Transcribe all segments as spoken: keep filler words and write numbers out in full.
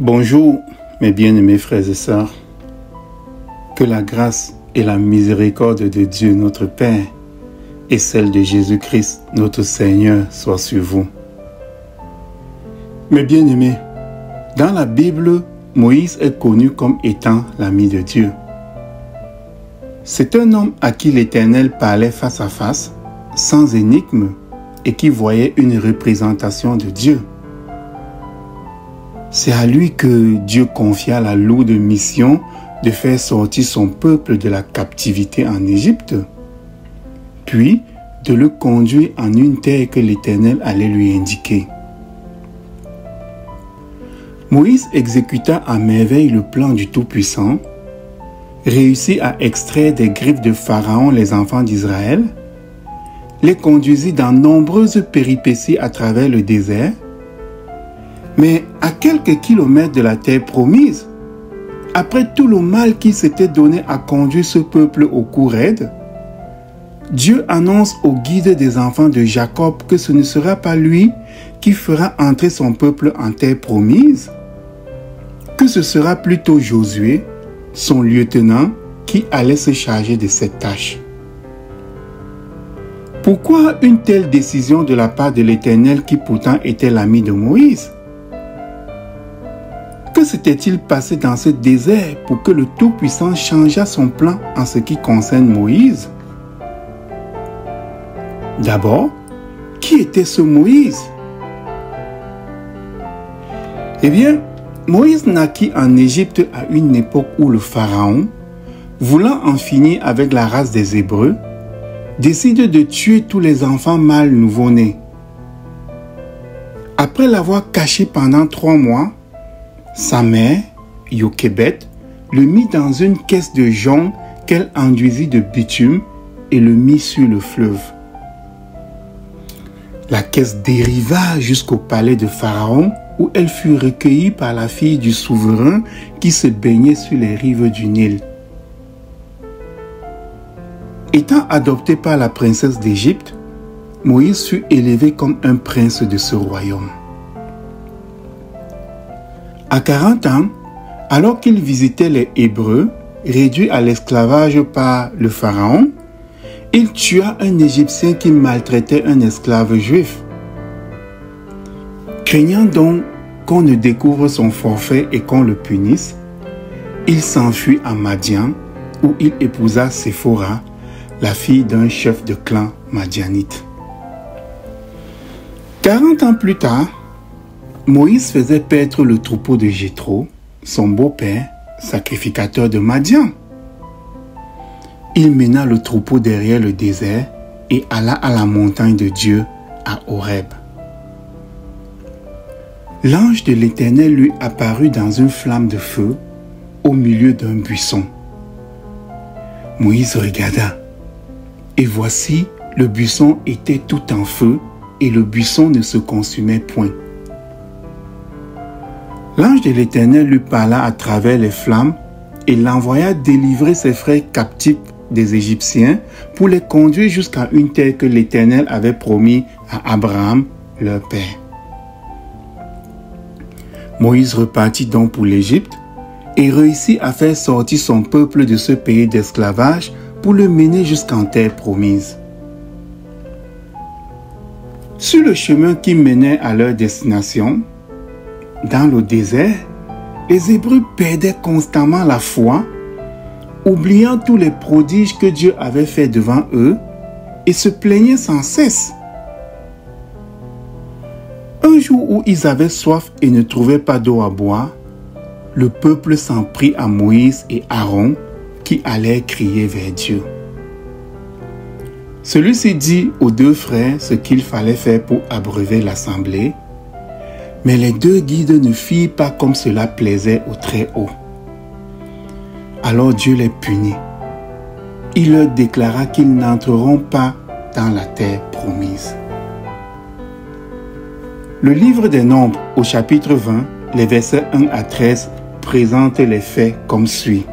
Bonjour mes bien-aimés frères et sœurs, que la grâce et la miséricorde de Dieu notre Père et celle de Jésus-Christ notre Seigneur soient sur vous. Mes bien-aimés, dans la Bible, Moïse est connu comme étant l'ami de Dieu. C'est un homme à qui l'Éternel parlait face à face, sans énigme, et qui voyait une représentation de Dieu. C'est à lui que Dieu confia la lourde mission de faire sortir son peuple de la captivité en Égypte, puis de le conduire en une terre que l'Éternel allait lui indiquer. Moïse exécuta à merveille le plan du Tout-Puissant, réussit à extraire des griffes de Pharaon les enfants d'Israël, les conduisit dans nombreuses péripéties à travers le désert. Mais à quelques kilomètres de la terre promise, après tout le mal qu'il s'était donné à conduire ce peuple au cou raide, Dieu annonce au guide des enfants de Jacob que ce ne sera pas lui qui fera entrer son peuple en terre promise, que ce sera plutôt Josué, son lieutenant, qui allait se charger de cette tâche. Pourquoi une telle décision de la part de l'Éternel qui pourtant était l'ami de Moïse? Que s'était-il passé dans ce désert pour que le Tout-Puissant changeât son plan en ce qui concerne Moïse? D'abord, qui était ce Moïse? Eh bien, Moïse naquit en Égypte à une époque où le Pharaon, voulant en finir avec la race des Hébreux, décide de tuer tous les enfants mâles nouveau-nés. Après l'avoir caché pendant trois mois, sa mère, Yochébed, le mit dans une caisse de jonc qu'elle enduisit de bitume et le mit sur le fleuve. La caisse dériva jusqu'au palais de Pharaon où elle fut recueillie par la fille du souverain qui se baignait sur les rives du Nil. Étant adopté par la princesse d'Égypte, Moïse fut élevé comme un prince de ce royaume. À quarante ans, alors qu'il visitait les Hébreux, réduits à l'esclavage par le Pharaon, il tua un Égyptien qui maltraitait un esclave juif. Craignant donc qu'on ne découvre son forfait et qu'on le punisse, il s'enfuit à Madian, où il épousa Séphora, la fille d'un chef de clan madianite. Quarante ans plus tard, Moïse faisait paître le troupeau de Jéthro, son beau-père, sacrificateur de Madian. Il mena le troupeau derrière le désert et alla à la montagne de Dieu, à Horeb. L'ange de l'Éternel lui apparut dans une flamme de feu au milieu d'un buisson. Moïse regarda, et voici, le buisson était tout en feu et le buisson ne se consumait point. L'ange de l'Éternel lui parla à travers les flammes et l'envoya délivrer ses frères captifs des Égyptiens pour les conduire jusqu'à une terre que l'Éternel avait promis à Abraham, leur père. Moïse repartit donc pour l'Égypte et réussit à faire sortir son peuple de ce pays d'esclavage pour le mener jusqu'en terre promise. Sur le chemin qui menait à leur destination, dans le désert, les Hébreux perdaient constamment la foi, oubliant tous les prodiges que Dieu avait faits devant eux et se plaignaient sans cesse. Un jour où ils avaient soif et ne trouvaient pas d'eau à boire, le peuple s'en prit à Moïse et Aaron qui allèrent crier vers Dieu. Celui-ci dit aux deux frères ce qu'il fallait faire pour abreuver l'assemblée, mais les deux guides ne firent pas comme cela plaisait au Très-Haut. Alors Dieu les punit. Il leur déclara qu'ils n'entreront pas dans la terre promise. Le livre des Nombres, au chapitre vingt, les versets un à treize, présente les faits comme suit.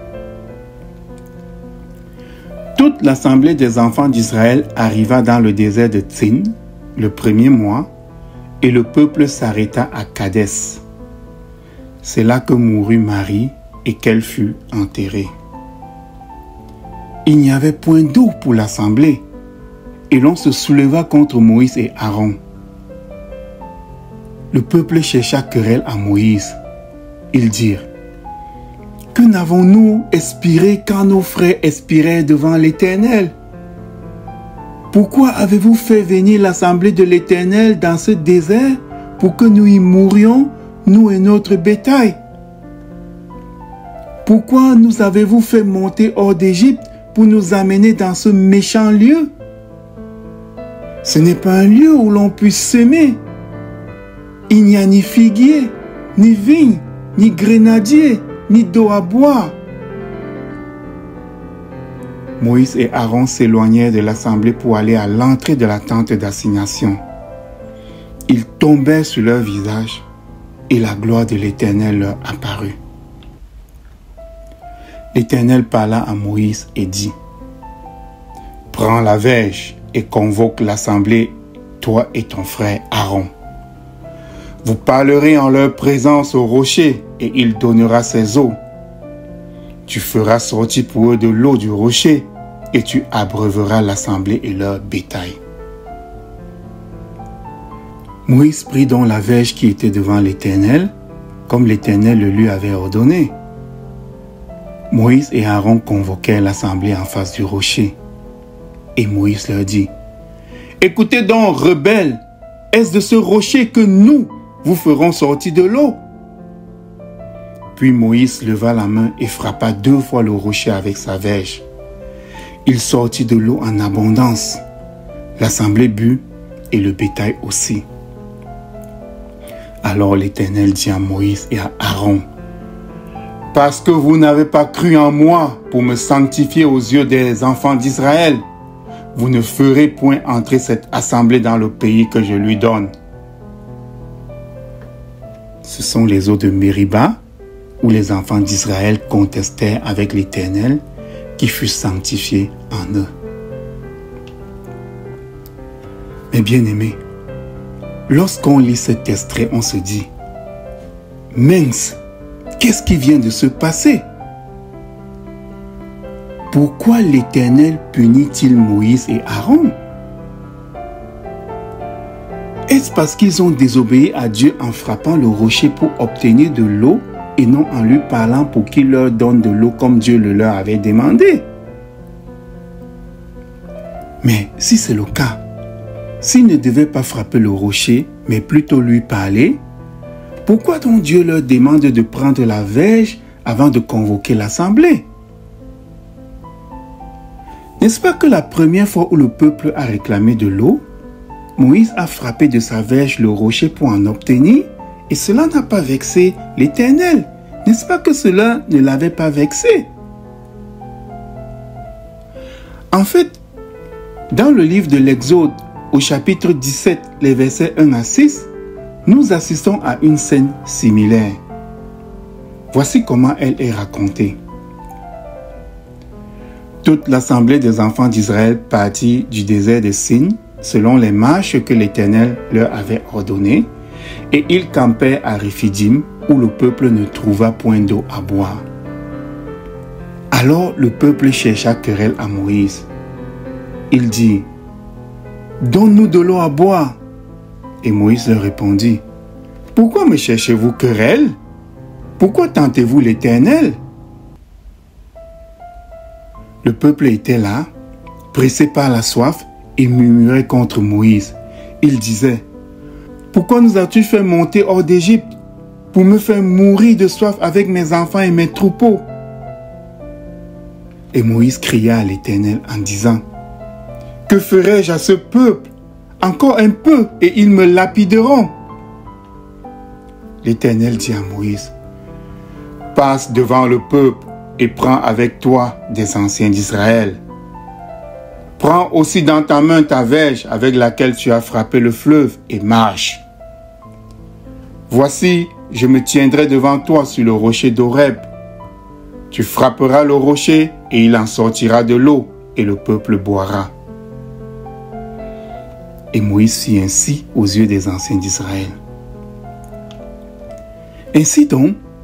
Toute l'assemblée des enfants d'Israël arriva dans le désert de Tsin, le premier mois, et le peuple s'arrêta à Kadès. C'est là que mourut Marie et qu'elle fut enterrée. Il n'y avait point d'eau pour l'assemblée, et l'on se souleva contre Moïse et Aaron. Le peuple chercha querelle à Moïse. Ils dirent: que n'avons-nous expiré quand nos frères expiraient devant l'Éternel? Pourquoi avez-vous fait venir l'assemblée de l'Éternel dans ce désert pour que nous y mourions, nous et notre bétail? Pourquoi nous avez-vous fait monter hors d'Égypte pour nous amener dans ce méchant lieu? Ce n'est pas un lieu où l'on puisse semer. Il n'y a ni figuier, ni vigne, ni grenadier, ni d'eau à boire. Moïse et Aaron s'éloignèrent de l'assemblée pour aller à l'entrée de la tente d'assignation. Ils tombèrent sur leur visage et la gloire de l'Éternel leur apparut. L'Éternel parla à Moïse et dit: prends la verge et convoque l'assemblée, toi et ton frère Aaron. Vous parlerez en leur présence au rocher et il donnera ses eaux. Tu feras sortir pour eux de l'eau du rocher et tu abreuveras l'assemblée et leur bétail. Moïse prit donc la verge qui était devant l'Éternel, comme l'Éternel le lui avait ordonné. Moïse et Aaron convoquèrent l'assemblée en face du rocher. Et Moïse leur dit: écoutez donc, rebelles, est-ce de ce rocher que nous vous ferons sortir de l'eau? Puis Moïse leva la main et frappa deux fois le rocher avec sa verge. Il sortit de l'eau en abondance. L'assemblée but et le bétail aussi. Alors l'Éternel dit à Moïse et à Aaron: parce que vous n'avez pas cru en moi pour me sanctifier aux yeux des enfants d'Israël, vous ne ferez point entrer cette assemblée dans le pays que je lui donne. Ce sont les eaux de Mériba, où les enfants d'Israël contestèrent avec l'Éternel, qui fut sanctifié en eux. Mais bien aimés, lorsqu'on lit cet extrait, on se dit: mince, qu'est-ce qui vient de se passer? Pourquoi l'Éternel punit-il Moïse et Aaron? Est-ce parce qu'ils ont désobéi à Dieu en frappant le rocher pour obtenir de l'eau et non en lui parlant pour qu'il leur donne de l'eau comme Dieu le leur avait demandé? Mais si c'est le cas, s'ils ne devaient pas frapper le rocher, mais plutôt lui parler, pourquoi donc Dieu leur demande de prendre la verge avant de convoquer l'assemblée? N'est-ce pas que la première fois où le peuple a réclamé de l'eau, Moïse a frappé de sa verge le rocher pour en obtenir, et cela n'a pas vexé l'Éternel? N'est-ce pas que cela ne l'avait pas vexé? En fait, dans le livre de l'Exode, au chapitre dix-sept, les versets un à six, nous assistons à une scène similaire. Voici comment elle est racontée. Toute l'assemblée des enfants d'Israël partit du désert de Sin, selon les marches que l'Éternel leur avait ordonnées, et ils campèrent à Réphidim, où le peuple ne trouva point d'eau à boire. Alors le peuple chercha querelle à Moïse. Il dit: donne-nous de l'eau à boire. Et Moïse leur répondit: pourquoi me cherchez-vous querelle? Pourquoi tentez-vous l'Éternel? Le peuple était là, pressé par la soif, et murmurait contre Moïse. Il disait: pourquoi nous as-tu fait monter hors d'Égypte pour me faire mourir de soif avec mes enfants et mes troupeaux? Et Moïse cria à l'Éternel en disant: que ferai-je à ce peuple? Encore un peu et ils me lapideront. L'Éternel dit à Moïse: passe devant le peuple et prends avec toi des anciens d'Israël. Prends aussi dans ta main ta verge avec laquelle tu as frappé le fleuve et marche. Voici, je me tiendrai devant toi sur le rocher d'Horeb. Tu frapperas le rocher et il en sortira de l'eau et le peuple boira. Et Moïse fit ainsi aux yeux des anciens d'Israël. Ainsi donc,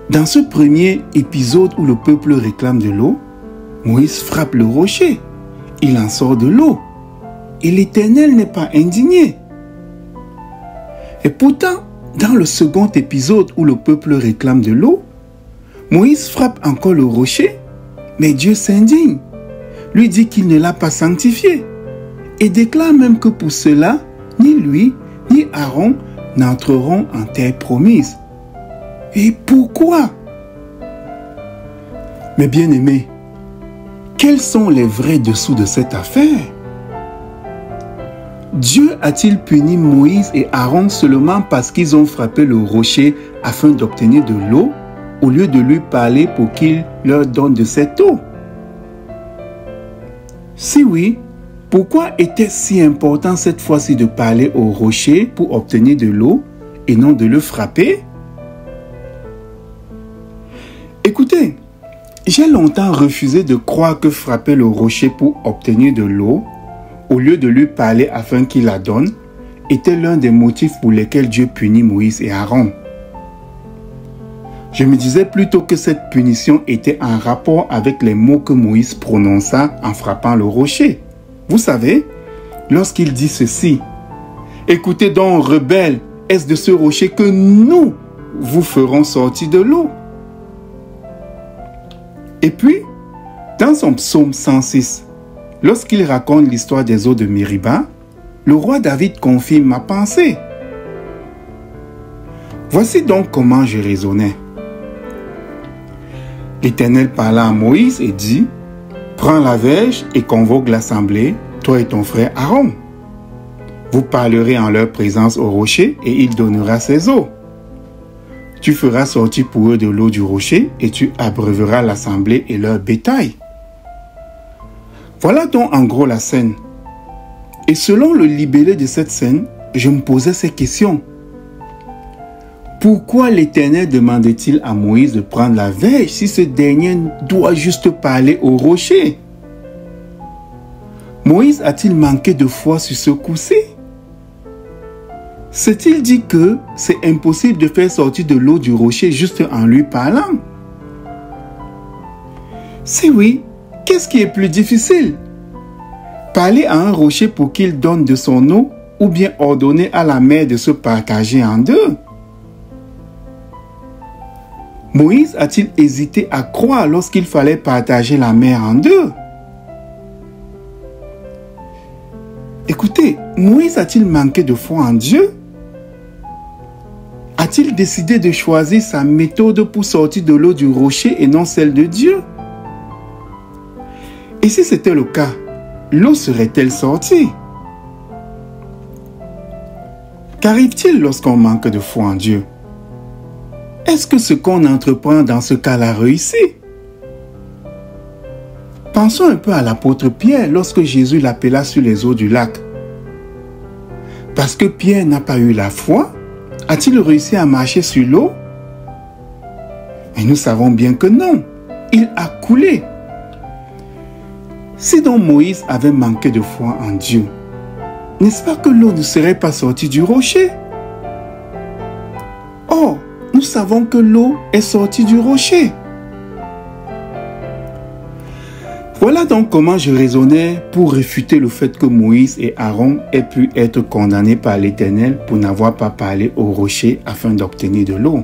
Dans ce premier épisode où le peuple réclame de l'eau, Moïse frappe le rocher. Il en sort de l'eau. Et l'Éternel n'est pas indigné. Et pourtant, dans le second épisode où le peuple réclame de l'eau, Moïse frappe encore le rocher, mais Dieu s'indigne, lui dit qu'il ne l'a pas sanctifié et déclare même que pour cela, ni lui, ni Aaron n'entreront en terre promise. Et pourquoi? Mes bien-aimés, quels sont les vrais dessous de cette affaire? Dieu a-t-il puni Moïse et Aaron seulement parce qu'ils ont frappé le rocher afin d'obtenir de l'eau, au lieu de lui parler pour qu'il leur donne de cette eau? Si oui, pourquoi était-ce si important cette fois-ci de parler au rocher pour obtenir de l'eau et non de le frapper? Écoutez, j'ai longtemps refusé de croire que frapper le rocher pour obtenir de l'eau, au lieu de lui parler afin qu'il la donne, était l'un des motifs pour lesquels Dieu punit Moïse et Aaron. Je me disais plutôt que cette punition était en rapport avec les mots que Moïse prononça en frappant le rocher. Vous savez, lorsqu'il dit ceci, « Écoutez donc, rebelles, est-ce de ce rocher que nous vous ferons sortir de l'eau ?» Et puis, dans son psaume cent six, lorsqu'il raconte l'histoire des eaux de Mériba, le roi David confirme ma pensée. Voici donc comment je raisonnais. L'Éternel parla à Moïse et dit, « Prends la verge et convoque l'assemblée, toi et ton frère Aaron. Vous parlerez en leur présence au rocher et il donnera ses eaux. Tu feras sortir pour eux de l'eau du rocher et tu abreuveras l'assemblée et leur bétail. » Voilà donc en gros la scène. Et selon le libellé de cette scène, je me posais ces questions. Pourquoi l'Éternel demandait-il à Moïse de prendre la verge si ce dernier doit juste parler au rocher? Moïse a-t-il manqué de foi sur ce coup-ci? S'est-il dit que c'est impossible de faire sortir de l'eau du rocher juste en lui parlant? Si oui, qu'est-ce qui est plus difficile? Parler à un rocher pour qu'il donne de son eau ou bien ordonner à la mer de se partager en deux? Moïse a-t-il hésité à croire lorsqu'il fallait partager la mer en deux? Écoutez, Moïse a-t-il manqué de foi en Dieu? A-t-il décidé de choisir sa méthode pour sortir de l'eau du rocher et non celle de Dieu? Et si c'était le cas, l'eau serait-elle sortie? Qu'arrive-t-il lorsqu'on manque de foi en Dieu? Est-ce que ce qu'on entreprend dans ce cas-là réussit? Pensons un peu à l'apôtre Pierre lorsque Jésus l'appela sur les eaux du lac. Parce que Pierre n'a pas eu la foi, a-t-il réussi à marcher sur l'eau? Et nous savons bien que non, il a coulé. Si donc Moïse avait manqué de foi en Dieu, n'est-ce pas que l'eau ne serait pas sortie du rocher? Or, nous savons que l'eau est sortie du rocher. Voilà donc comment je raisonnais pour réfuter le fait que Moïse et Aaron aient pu être condamnés par l'Éternel pour n'avoir pas parlé au rocher afin d'obtenir de l'eau.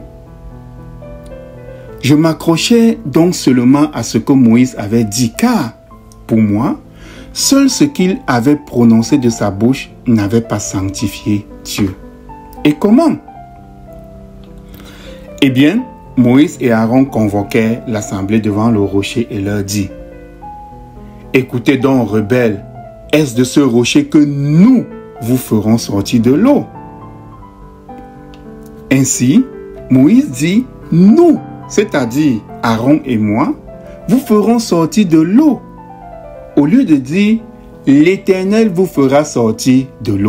Je m'accrochais donc seulement à ce que Moïse avait dit, car, pour moi, seul ce qu'il avait prononcé de sa bouche n'avait pas sanctifié Dieu. Et comment? Eh bien, Moïse et Aaron convoquèrent l'assemblée devant le rocher et leur dit, « Écoutez donc, rebelles, est-ce de ce rocher que nous vous ferons sortir de l'eau? » Ainsi, Moïse dit, « Nous, c'est-à-dire Aaron et moi, vous ferons sortir de l'eau. » Au lieu de dire, « L'Éternel vous fera sortir de l'eau. »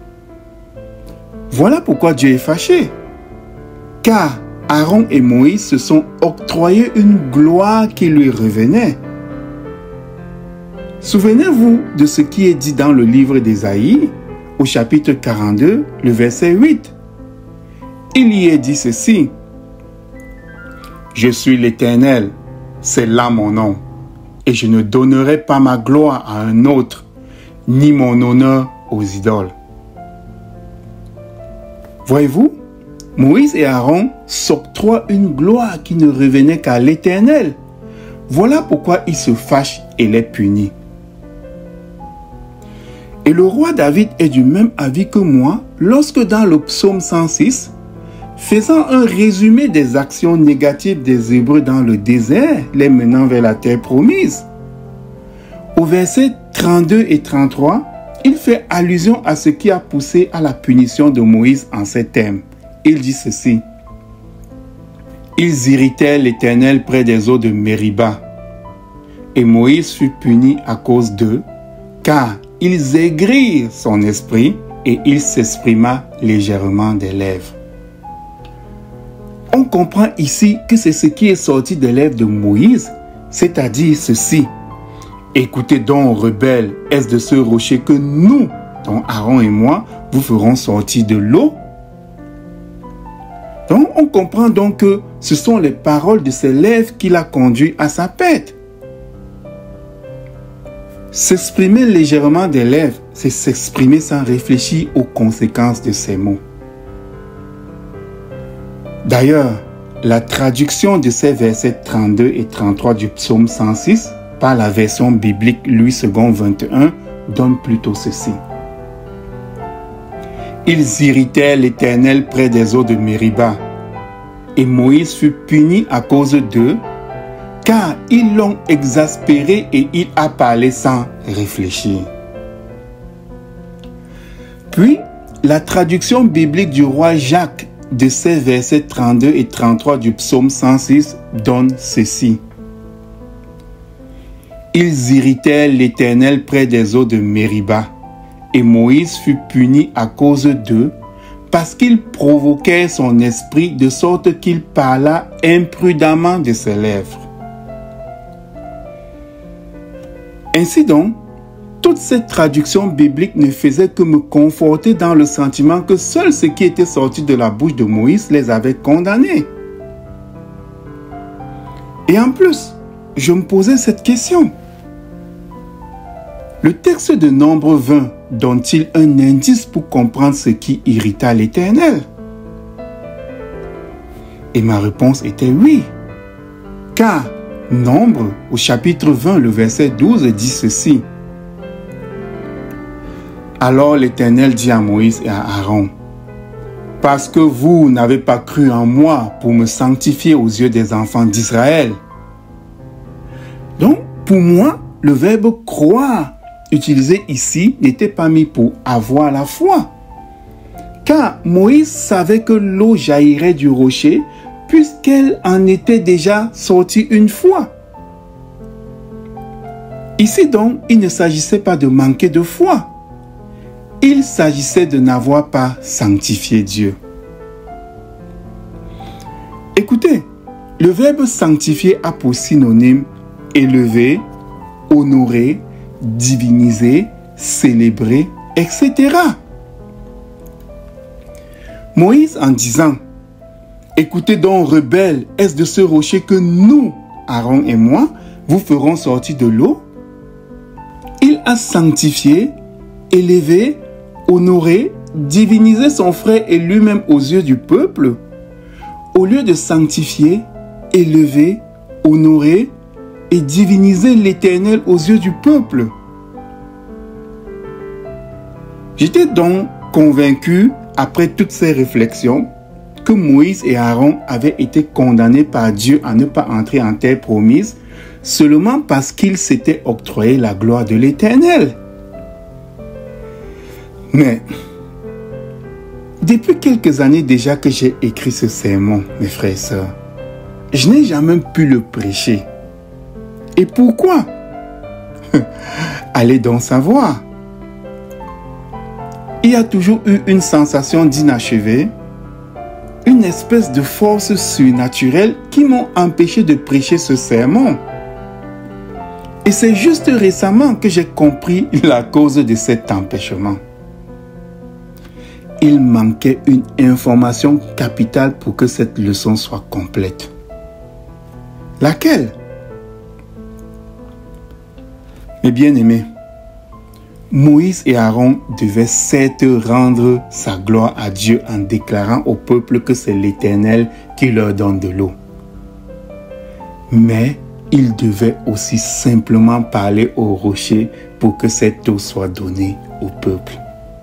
Voilà pourquoi Dieu est fâché. Car Aaron et Moïse se sont octroyés une gloire qui lui revenait. Souvenez-vous de ce qui est dit dans le livre d'Ésaïe, au chapitre quarante-deux, le verset huit. Il y est dit ceci. Je suis l'Éternel, c'est là mon nom, et je ne donnerai pas ma gloire à un autre, ni mon honneur aux idoles. Voyez-vous, Moïse et Aaron s'octroient une gloire qui ne revenait qu'à l'Éternel. Voilà pourquoi ils se fâchent et les punissent. Et le roi David est du même avis que moi lorsque dans le psaume cent six, faisant un résumé des actions négatives des Hébreux dans le désert, les menant vers la terre promise, au verset trente-deux et trente-trois, il fait allusion à ce qui a poussé à la punition de Moïse en ces termes. Il dit ceci: Ils irritaient l'Éternel près des eaux de Mériba, et Moïse fut puni à cause d'eux, car ils aigrirent son esprit et il s'exprima légèrement des lèvres. On comprend ici que c'est ce qui est sorti des lèvres de Moïse, c'est-à-dire ceci: Écoutez donc, rebelles, est-ce de ce rocher que nous, dont Aaron et moi, vous ferons sortir de l'eau? Donc, on comprend donc que ce sont les paroles de ses lèvres qui l'a conduit à sa perte. S'exprimer légèrement des lèvres, c'est s'exprimer sans réfléchir aux conséquences de ces mots. D'ailleurs, la traduction de ces versets trente-deux et trente-trois du psaume cent six par la version biblique Louis deux vingt et un donne plutôt ceci: Ils irritaient l'Éternel près des eaux de Mériba, et Moïse fut puni à cause d'eux, car ils l'ont exaspéré et il a parlé sans réfléchir. Puis, la traduction biblique du roi Jacques de ces versets trente-deux et trente-trois du psaume cent six donne ceci: Ils irritaient l'Éternel près des eaux de Mériba, et Moïse fut puni à cause d'eux, parce qu'ils provoquaient son esprit de sorte qu'il parla imprudemment de ses lèvres. Ainsi donc, toute cette traduction biblique ne faisait que me conforter dans le sentiment que seul ce qui était sorti de la bouche de Moïse les avait condamnés. Et en plus, je me posais cette question. Le texte de Nombre vingt donne-t-il un indice pour comprendre ce qui irrita l'Éternel? Et ma réponse était oui. Car Nombre, au chapitre vingt, le verset douze, dit ceci: Alors l'Éternel dit à Moïse et à Aaron: Parce que vous n'avez pas cru en moi pour me sanctifier aux yeux des enfants d'Israël. Donc, pour moi, le verbe croire utilisé ici n'était pas mis pour avoir la foi. Car Moïse savait que l'eau jaillirait du rocher puisqu'elle en était déjà sortie une fois. Ici donc, il ne s'agissait pas de manquer de foi. Il s'agissait de n'avoir pas sanctifié Dieu. Écoutez, le verbe sanctifier a pour synonyme élever, honorer, diviniser, célébrer, et cetera. Moïse, en disant: Écoutez donc, rebelles, est-ce de ce rocher que nous, Aaron et moi, vous ferons sortir de l'eau? Il a sanctifié, élevé, honoré, divinisé son frère et lui-même aux yeux du peuple, au lieu de sanctifier, élever, honorer et diviniser l'Éternel aux yeux du peuple. J'étais donc convaincu, après toutes ces réflexions, que Moïse et Aaron avaient été condamnés par Dieu à ne pas entrer en terre promise seulement parce qu'ils s'étaient octroyé la gloire de l'Éternel. Mais, depuis quelques années déjà que j'ai écrit ce sermon, mes frères et sœurs, je n'ai jamais pu le prêcher. Et pourquoi? Allez donc savoir. Il y a toujours eu une sensation d'inachevé, une espèce de force surnaturelle qui m'ont empêché de prêcher ce sermon. Et c'est juste récemment que j'ai compris la cause de cet empêchement. Il manquait une information capitale pour que cette leçon soit complète. Laquelle? Mes bien-aimés, Moïse et Aaron devaient certes rendre sa gloire à Dieu en déclarant au peuple que c'est l'Éternel qui leur donne de l'eau. Mais ils devaient aussi simplement parler au rocher pour que cette eau soit donnée au peuple.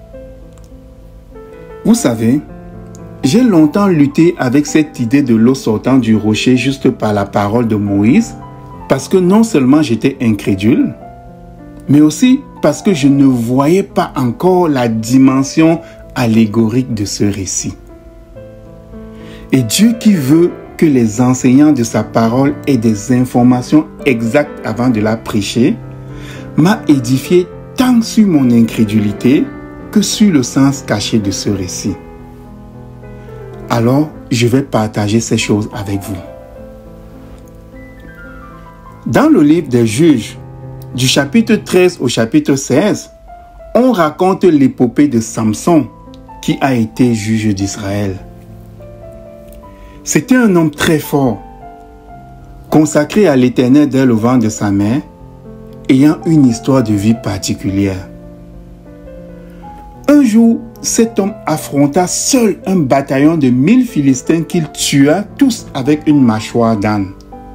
Vous savez, j'ai longtemps lutté avec cette idée de l'eau sortant du rocher juste par la parole de Moïse, parce que non seulement j'étais incrédule, mais aussi parce que je ne voyais pas encore la dimension allégorique de ce récit. Et Dieu qui veut que les enseignants de sa parole aient des informations exactes avant de la prêcher, m'a édifié tant sur mon incrédulité que sur le sens caché de ce récit. Alors, je vais partager ces choses avec vous. Dans le livre des Juges, du chapitre treize au chapitre seize, on raconte l'épopée de Samson qui a été juge d'Israël. C'était un homme très fort, consacré à l'Éternel dès le ventre de sa mère, ayant une histoire de vie particulière. Un jour, cet homme affronta seul un bataillon de mille Philistins qu'il tua tous avec une mâchoire d'âne.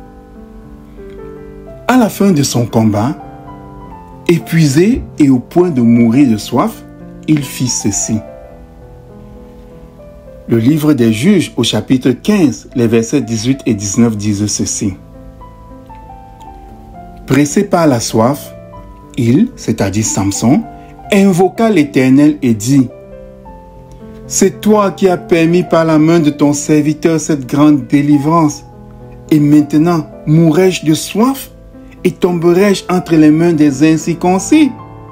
À la fin de son combat, épuisé et au point de mourir de soif, il fit ceci. Le livre des Juges au chapitre quinze, les versets dix-huit et dix-neuf disent ceci. Pressé par la soif, il, c'est-à-dire Samson, invoqua l'Éternel et dit: c'est toi qui as permis par la main de ton serviteur cette grande délivrance. Et maintenant, mourrai-je de soif et tomberai-je entre les mains des incirconcis?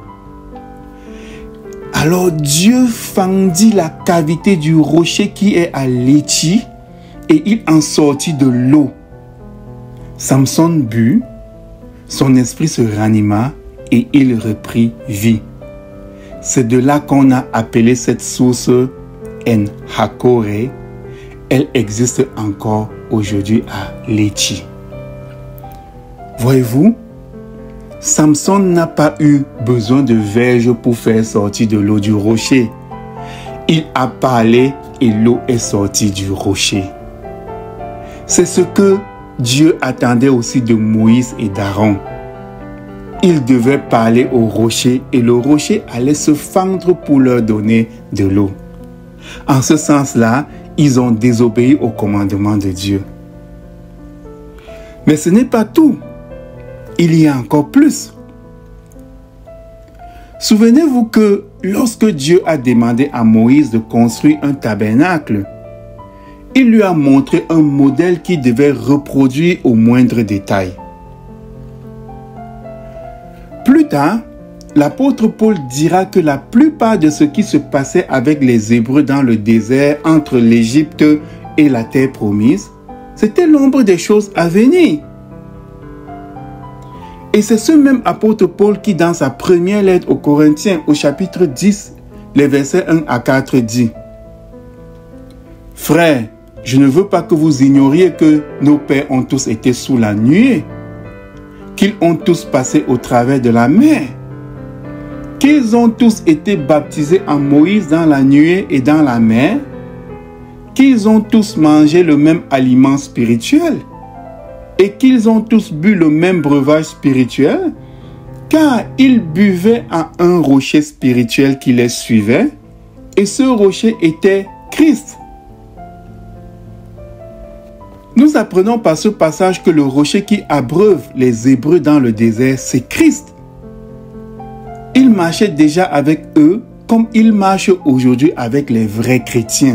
Alors Dieu fendit la cavité du rocher qui est à Léchi et il en sortit de l'eau. Samson but, son esprit se ranima et il reprit vie. C'est de là qu'on a appelé cette source En-Hakkore. Elle existe encore aujourd'hui à Léchi. Voyez-vous, Samson n'a pas eu besoin de verge pour faire sortir de l'eau du rocher. Il a parlé et l'eau est sortie du rocher. C'est ce que Dieu attendait aussi de Moïse et d'Aaron. Ils devaient parler au rocher et le rocher allait se fendre pour leur donner de l'eau. En ce sens-là, ils ont désobéi au commandement de Dieu. Mais ce n'est pas tout. Il y a encore plus. Souvenez-vous que lorsque Dieu a demandé à Moïse de construire un tabernacle, il lui a montré un modèle qui devait reproduire au moindre détail. Plus tard, l'apôtre Paul dira que la plupart de ce qui se passait avec les Hébreux dans le désert entre l'Égypte et la terre promise, c'était l'ombre des choses à venir. Et c'est ce même apôtre Paul qui, dans sa première lettre aux Corinthiens, au chapitre dix, les versets un à quatre, dit: Frères, je ne veux pas que vous ignoriez que nos pères ont tous été sous la nuée, qu'ils ont tous passé au travers de la mer, qu'ils ont tous été baptisés en Moïse dans la nuée et dans la mer, qu'ils ont tous mangé le même aliment spirituel, et qu'ils ont tous bu le même breuvage spirituel, car ils buvaient à un rocher spirituel qui les suivait, et ce rocher était Christ. Nous apprenons par ce passage que le rocher qui abreuve les Hébreux dans le désert, c'est Christ. Il marchait déjà avec eux comme il marche aujourd'hui avec les vrais chrétiens.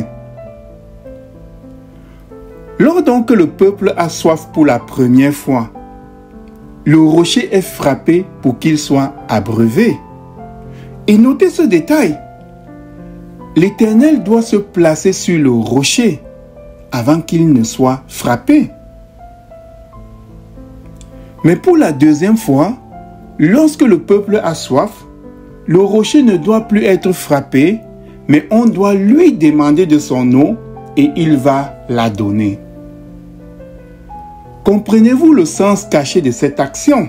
Lors donc que le peuple a soif pour la première fois, le rocher est frappé pour qu'il soit abreuvé. Et notez ce détail. L'Éternel doit se placer sur le rocher avant qu'il ne soit frappé. Mais pour la deuxième fois, lorsque le peuple a soif, le rocher ne doit plus être frappé, mais on doit lui demander de son eau et il va la donner. Comprenez-vous le sens caché de cette action?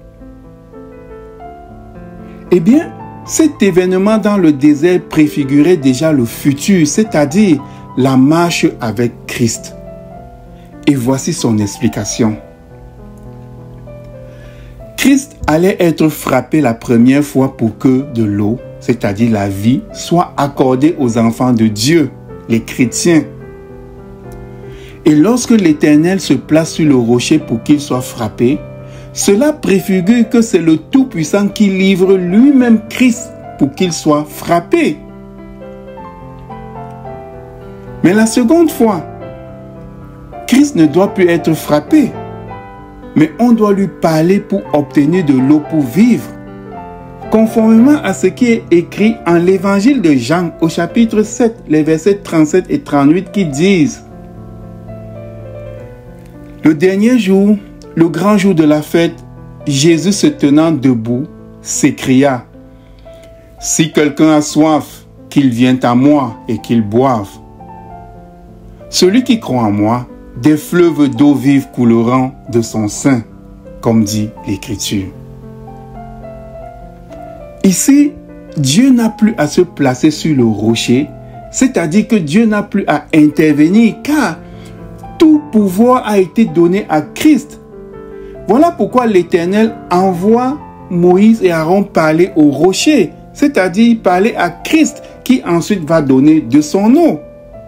Eh bien, cet événement dans le désert préfigurait déjà le futur, c'est-à-dire la marche avec Christ. Et voici son explication. Christ allait être frappé la première fois pour que de l'eau, c'est-à-dire la vie, soit accordée aux enfants de Dieu, les chrétiens. Et lorsque l'Éternel se place sur le rocher pour qu'il soit frappé, cela préfigure que c'est le Tout-Puissant qui livre lui-même Christ pour qu'il soit frappé. Mais la seconde fois, Christ ne doit plus être frappé, mais on doit lui parler pour obtenir de l'eau pour vivre. Conformément à ce qui est écrit en l'évangile de Jean au chapitre sept, les versets trente-sept et trente-huit qui disent: le dernier jour, le grand jour de la fête, Jésus se tenant debout, s'écria: si quelqu'un a soif, qu'il vienne à moi et qu'il boive. Celui qui croit en moi, des fleuves d'eau vive couleront de son sein, comme dit l'Écriture. Ici, Dieu n'a plus à se placer sur le rocher, c'est-à-dire que Dieu n'a plus à intervenir, car tout pouvoir a été donné à Christ. Voilà pourquoi l'Éternel envoie Moïse et Aaron parler au rocher, c'est-à-dire parler à Christ, qui ensuite va donner de son eau.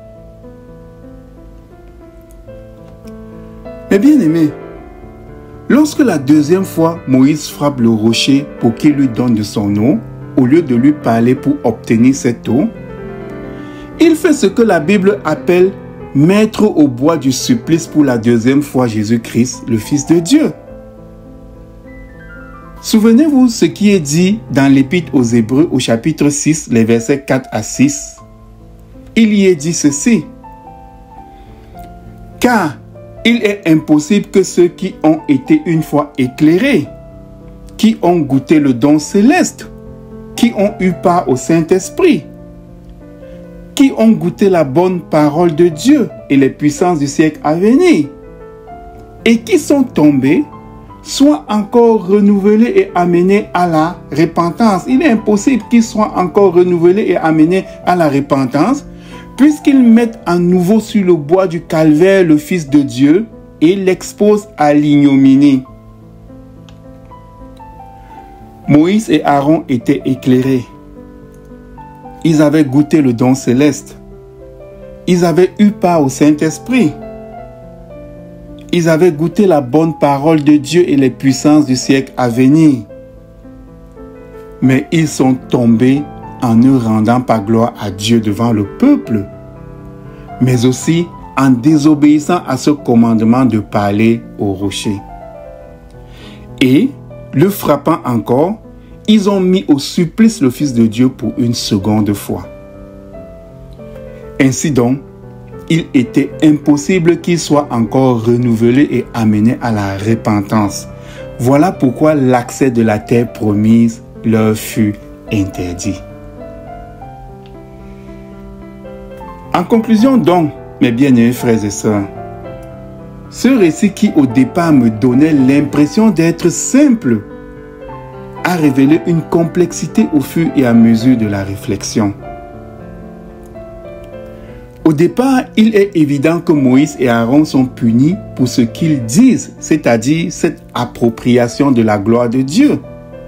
Mais bien aimé, lorsque la deuxième fois Moïse frappe le rocher pour qu'il lui donne de son eau, au lieu de lui parler pour obtenir cette eau, il fait ce que la Bible appelle mettre au bois du supplice pour la deuxième fois Jésus-Christ, le Fils de Dieu. Souvenez-vous ce qui est dit dans l'Épître aux Hébreux au chapitre six, les versets quatre à six. Il y est dit ceci: car il est impossible que ceux qui ont été une fois éclairés, qui ont goûté le don céleste, qui ont eu part au Saint-Esprit, qui ont goûté la bonne parole de Dieu et les puissances du siècle à venir, et qui sont tombés, soient encore renouvelés et amenés à la repentance. Il est impossible qu'ils soient encore renouvelés et amenés à la repentance, puisqu'ils mettent à nouveau sur le bois du calvaire le Fils de Dieu et l'exposent à l'ignominie. Moïse et Aaron étaient éclairés. Ils avaient goûté le don céleste. Ils avaient eu part au Saint-Esprit. Ils avaient goûté la bonne parole de Dieu et les puissances du siècle à venir. Mais ils sont tombés en ne rendant pas gloire à Dieu devant le peuple, mais aussi en désobéissant à ce commandement de parler au rocher. Et, le frappant encore, ils ont mis au supplice le Fils de Dieu pour une seconde fois. Ainsi donc, il était impossible qu'ils soient encore renouvelés et amenés à la repentance. Voilà pourquoi l'accès de la terre promise leur fut interdit. En conclusion donc, mes bien-aimés frères et sœurs, ce récit qui au départ me donnait l'impression d'être simple a révélé une complexité au fur et à mesure de la réflexion. Au départ, il est évident que Moïse et Aaron sont punis pour ce qu'ils disent, c'est-à-dire cette appropriation de la gloire de Dieu.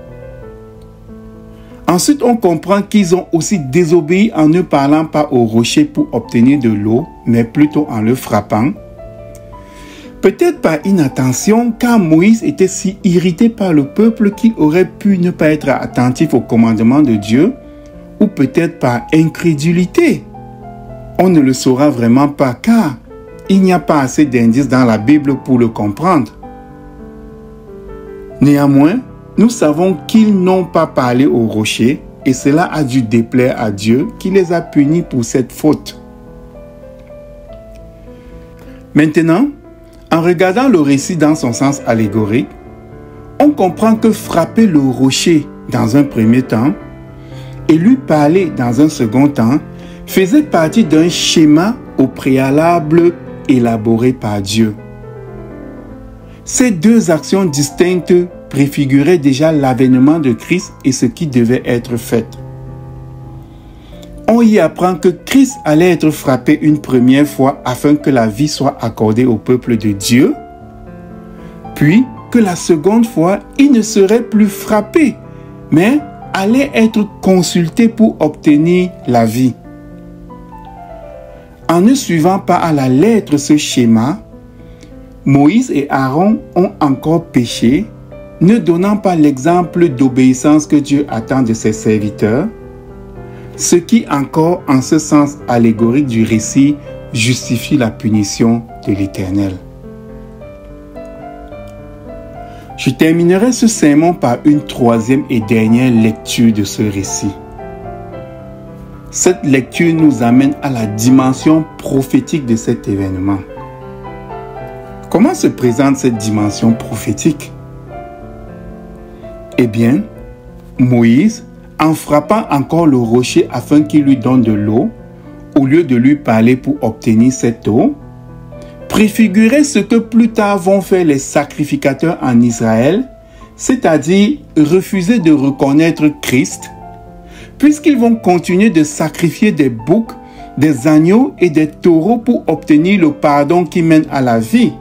Ensuite, on comprend qu'ils ont aussi désobéi en ne parlant pas au rocher pour obtenir de l'eau, mais plutôt en le frappant. Peut-être par inattention, car Moïse était si irrité par le peuple qu'il aurait pu ne pas être attentif au commandement de Dieu, ou peut-être par incrédulité. On ne le saura vraiment pas, car il n'y a pas assez d'indices dans la Bible pour le comprendre. Néanmoins, nous savons qu'ils n'ont pas parlé au rocher et cela a dû déplaire à Dieu qui les a punis pour cette faute. Maintenant, en regardant le récit dans son sens allégorique, on comprend que frapper le rocher dans un premier temps et lui parler dans un second temps faisait partie d'un schéma au préalable élaboré par Dieu. Ces deux actions distinctes préfiguraient déjà l'avènement de Christ et ce qui devait être fait. On y apprend que Christ allait être frappé une première fois afin que la vie soit accordée au peuple de Dieu, puis que la seconde fois, il ne serait plus frappé, mais allait être consulté pour obtenir la vie. En ne suivant pas à la lettre ce schéma, Moïse et Aaron ont encore péché, ne donnant pas l'exemple d'obéissance que Dieu attend de ses serviteurs, ce qui encore, en ce sens allégorique du récit, justifie la punition de l'Éternel. Je terminerai ce sermon par une troisième et dernière lecture de ce récit. Cette lecture nous amène à la dimension prophétique de cet événement. Comment se présente cette dimension prophétique? Eh bien, Moïse, en frappant encore le rocher afin qu'il lui donne de l'eau, au lieu de lui parler pour obtenir cette eau, préfigurait ce que plus tard vont faire les sacrificateurs en Israël, c'est-à-dire refuser de reconnaître Christ, puisqu'ils vont continuer de sacrifier des boucs, des agneaux et des taureaux pour obtenir le pardon qui mène à la vie.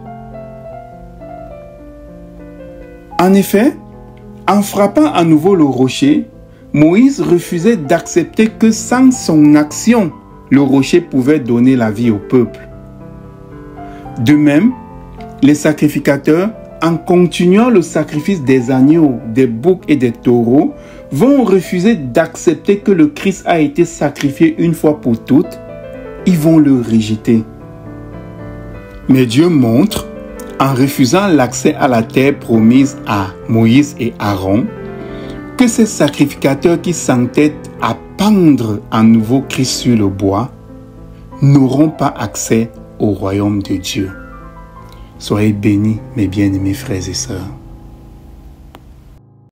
En effet, en frappant à nouveau le rocher, Moïse refusait d'accepter que sans son action, le rocher pouvait donner la vie au peuple. De même, les sacrificateurs, en continuant le sacrifice des agneaux, des boucs et des taureaux, vont refuser d'accepter que le Christ a été sacrifié une fois pour toutes. Ils vont le rejeter. Mais Dieu montre, en refusant l'accès à la terre promise à Moïse et Aaron, que ces sacrificateurs qui s'entêtent à pendre un nouveau Christ sur le bois n'auront pas accès au royaume de Dieu. Soyez bénis, mes bien-aimés frères et sœurs.